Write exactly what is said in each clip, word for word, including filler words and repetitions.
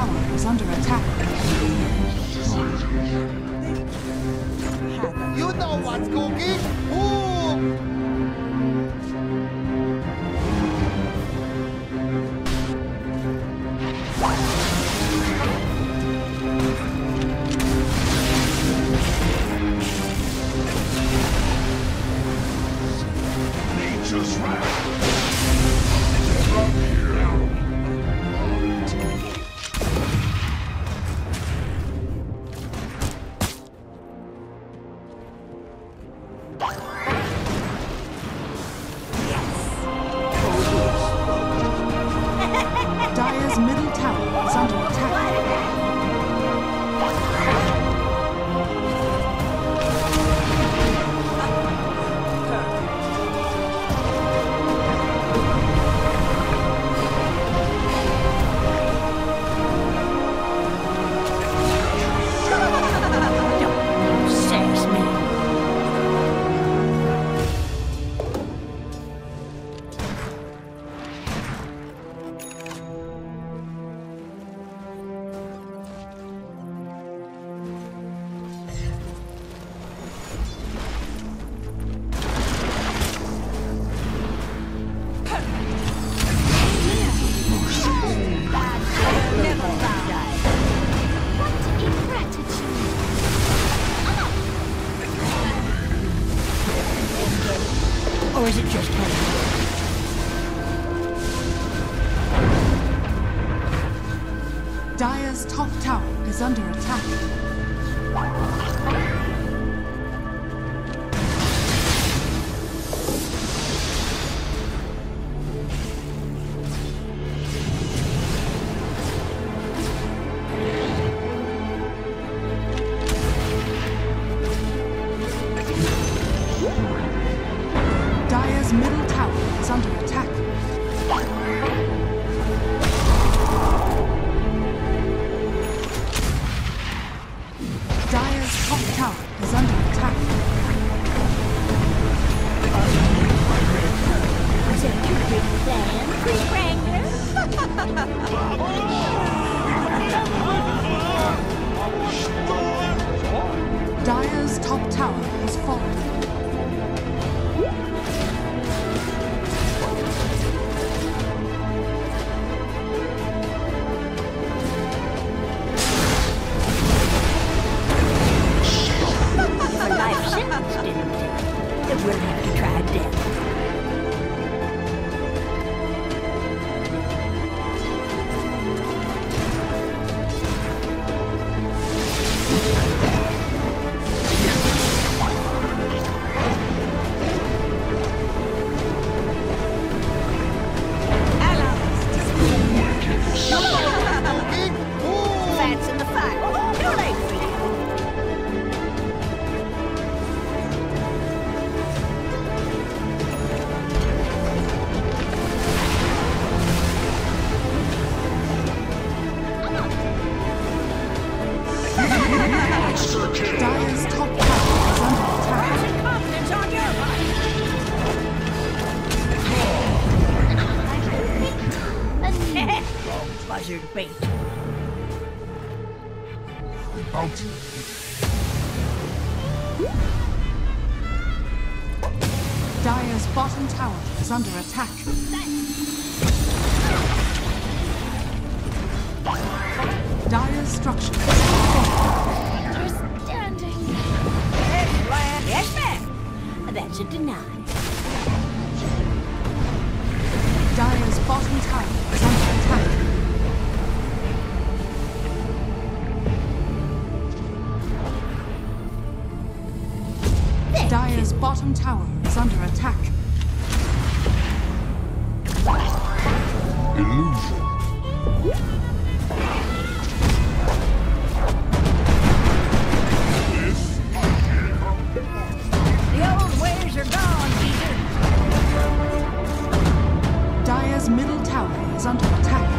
tower is under attack. You know what's cooking? Ooh! Nature's wrath. Dire's middle tower is under attack. Or is it just me? Dire's top tower is under attack. Dire's middle tower is under attack. Dire's top tower is under attack. Was that your big plan, Chris Wrangler? Dire's top tower has fallen. That we'll have to try death. Fats in the fire. Too late for you. Dire's top tower is under attack. Confidence on your part. Buzzard bait. Bounty. Dire's bottom tower is under attack. Dire's structures are falling. You're standing. Yes, ma'am. That's a deny. Dire's bottom tower is under attack. Dire's bottom tower is under attack. Illusion. The old ways are gone, Peter. Dire's middle tower is under attack.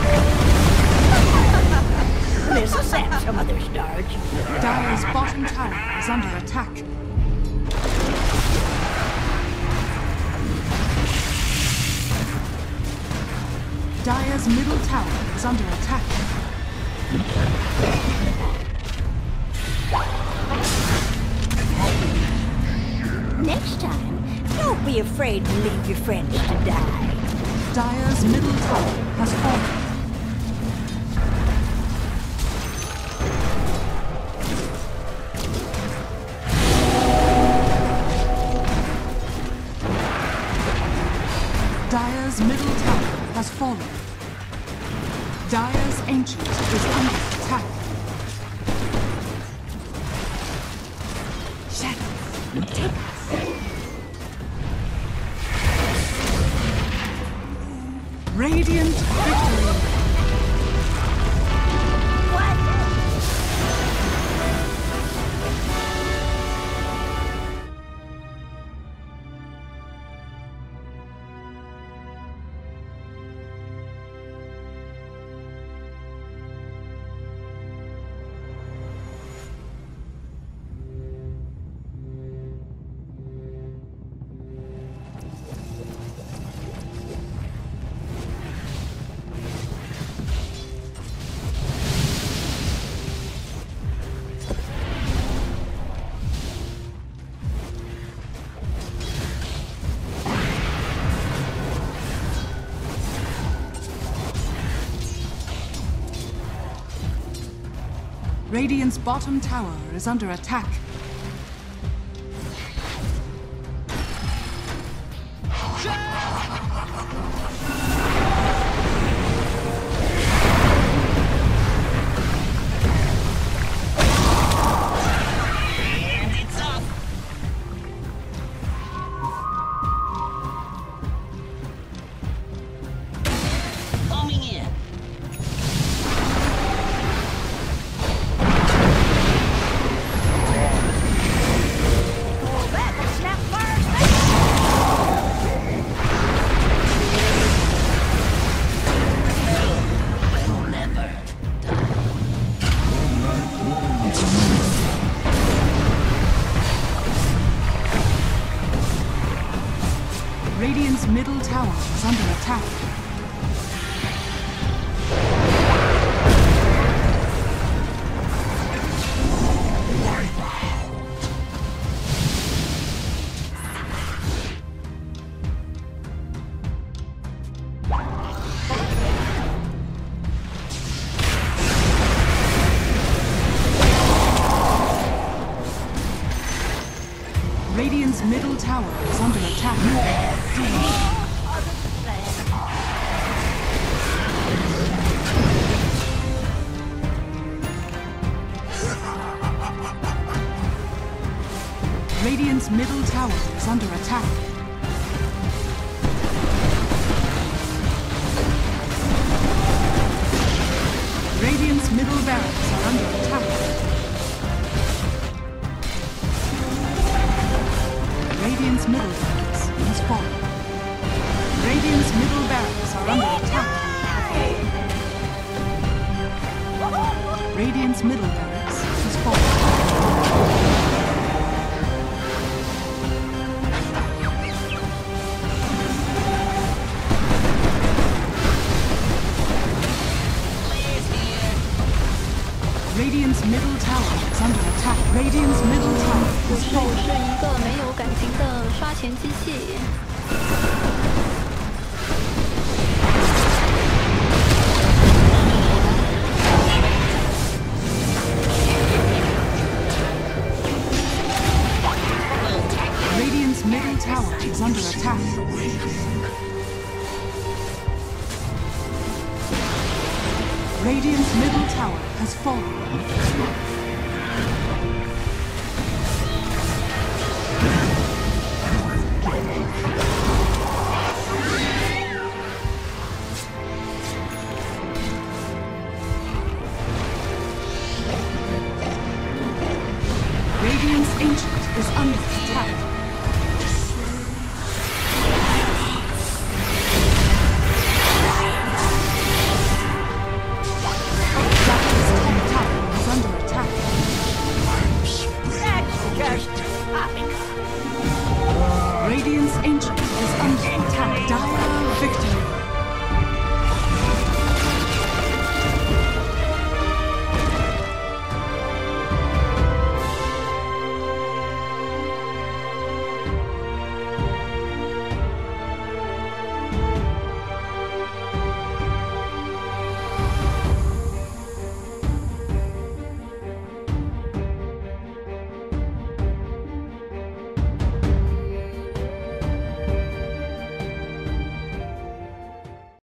This'll sap some other starch. Dire's bottom tower under attack. Dire's middle tower is under attack. Next time, don't be afraid to leave your friends to die. Dire's middle tower has fallen. Dire's middle tower has fallen. Dire's ancient is under attack. Shadows, take us. Radiant victory. Radiant's bottom tower is under attack. Radiant's middle tower is under attack. Radiant's middle tower is under attack. Radiant's middle tower is under attack. Radiant's middle barracks are under attack. Radiant's middle barracks has fallen. Radiant's middle barracks are under attack. Radiant's middle barracks has fallen. Radiant's middle tower is under attack. Radiant's middle tower is 我 fallen. 是一个没有感情的刷钱机器。 Radiant's middle tower is under attack. Radiant's middle tower has fallen.